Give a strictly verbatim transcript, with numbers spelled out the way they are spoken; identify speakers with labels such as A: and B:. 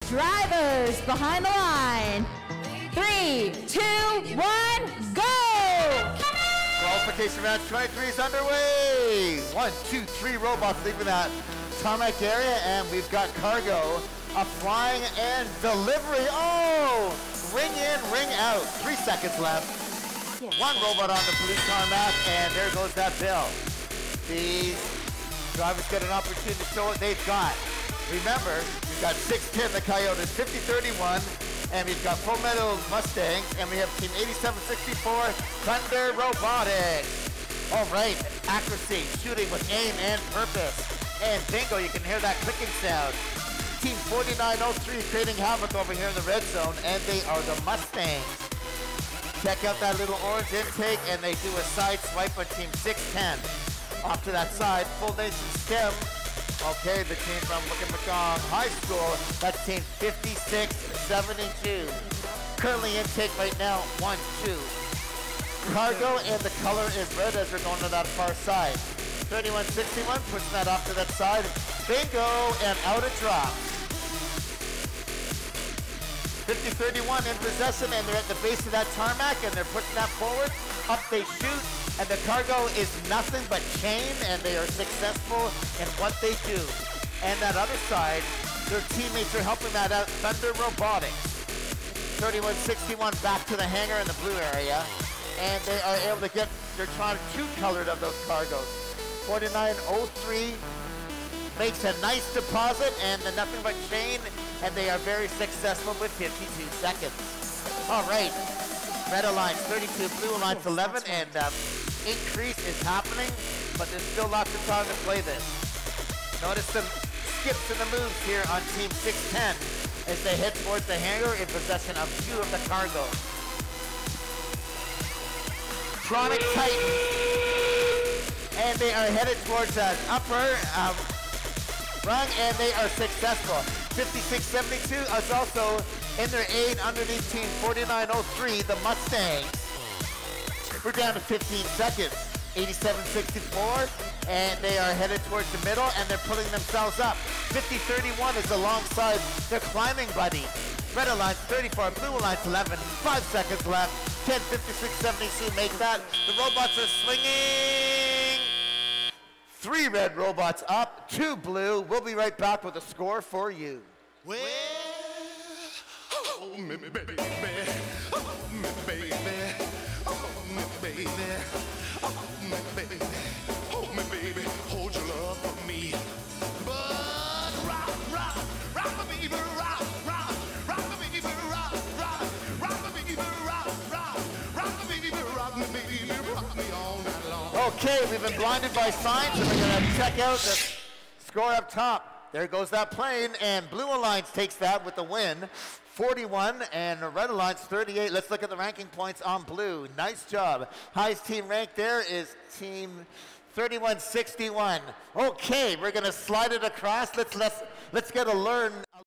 A: Drivers behind the line. Three, two, one, go!
B: Qualification match twenty-three is underway. One, two, three robots leaving that tarmac area, and we've got cargo, a flying and delivery. Oh, ring in, ring out. Three seconds left. One robot on the blue tarmac, and there goes that bill. These drivers get an opportunity to show what they've got. Remember, we've got six ten, the Coyotes, fifty thirty-one, and we've got Full Metal Mustangs, and we have Team eighty-seven sixty-four, Thunder Robotics. All right, accuracy, shooting with aim and purpose. And bingo, you can hear that clicking sound. Team forty-nine oh three creating havoc over here in the red zone, and they are the Mustangs. Check out that little orange intake, and they do a side swipe on Team six ten. Off to that side, full nation stem. Okay, the team from Wicked-Macomb High School, that's team fifty-six seventy-two. Currently intake right now, one, two. Cargo, and the color is red as we're going to that far side. thirty-one sixty-one, pushing that off to that side. Bingo, and out it drops. fifty thirty-one in possession, and they're at the base of that tarmac, and they're pushing that forward. Up they shoot, and the cargo is nothing but chain, and they are successful in what they do. And that other side, their teammates are helping that out, Thunder Robotics. thirty-one sixty-one back to the hangar in the blue area, and they are able to get their two colored of those cargoes. forty-nine oh three makes a nice deposit, and the nothing but chain, and they are very successful with fifty-two seconds. All right, red alliance thirty-two, blue alliance eleven, and um, increase is happening, but there's still lots of time to play this. Notice some skips in the moves here on Team six ten as they head towards the hangar in possession of two of the cargo. Tronic Titan, and they are headed towards an upper um, rung, and they are successful. fifty-six seventy-two is also in their aid underneath Team forty-nine oh three, the Mustangs. We're down to fifteen seconds. eighty-seven sixty-four, and they are headed towards the middle, and they're pulling themselves up. fifty thirty-one is alongside their climbing buddy. Red Alliance thirty-four, Blue Alliance eleven, five seconds left. ten fifty-six seventy-two make that. The robots are swinging. Three red robots up, two blue. We'll be right back with a score for you.
C: Well, oh, me, me, baby, oh, me, baby, oh, me, baby, oh, me, baby, oh, me, baby, hold your love for me. But rock, rock, rock, my baby, rock, rock, rock, my baby, rock, rock, rock, my baby, rock, rock, rock, my baby, rock, my baby, rock me all night long.
B: Okay, we've been blinded by signs, and we're gonna check out the score up top. There goes that plane, and Blue Alliance takes that with the win. forty-one, and Red Alliance thirty-eight. Let's look at the ranking points on Blue. Nice job. Highest team ranked there is Team thirty-one sixty-one. Okay, we're gonna slide it across. Let's let's let's get a learn